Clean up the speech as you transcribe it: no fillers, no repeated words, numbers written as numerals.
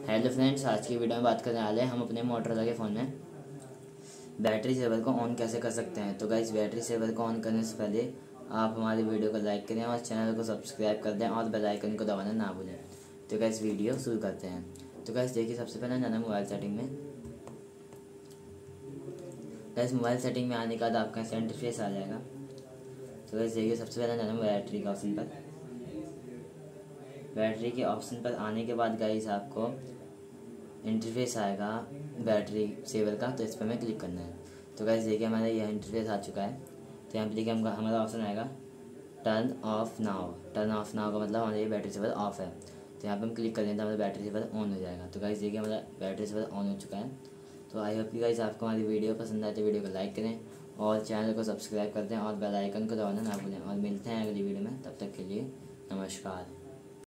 Hello friends, आज की video में बात करने वाले हैं हम अपने मोटरोला के फ़ोन में बैटरी सेवर को ऑन कैसे कर सकते हैं। तो गाइस, बैटरी सेवर को ऑन करने से पहले आप हमारी वीडियो को लाइक करें और चैनल को सब्सक्राइब कर दें और बेल आइकन को दबाना ना भूलें। तो गाइस, वीडियो शुरू करते हैं। तो गाइस देखिए, सबसे पहले जाना मोबाइल सेटिंग में। गाइस, मोबाइल सेटिंग में आने के बाद आपका ऐसा इंटरफेस आ जाएगा। तो गाइस देखिए, सबसे पहले जाना बैटरी के ऑप्शन पर। बैटरी के ऑप्शन पर आने के बाद गाइस आपको इंटरफेस आएगा बैटरी सेवर का, तो इस पर हमें क्लिक करना है। तो गाइस देखिए, हमारा यह इंटरफेस आ चुका है। तो यहाँ पर देखिए हमारा ऑप्शन आएगा turn off now. Turn off now का मतलब हमारा ये बैटरी सेवर ऑफ है। तो यहाँ पे हम क्लिक कर दें तो हमारा बैटरी सेवर ऑन हो जाएगा। तो गाइस देखिए, हमारा बैटरी सेवर ऑन हो चुका है। तो आई होप कि गाइस आपको हमारी वीडियो पसंद आए तो वीडियो को लाइक करें और चैनल को सब्सक्राइब कर दें और बेल आइकन को दबाना ना भूलें। और मिलते हैं अगली वीडियो में, तब तक के लिए नमस्कार।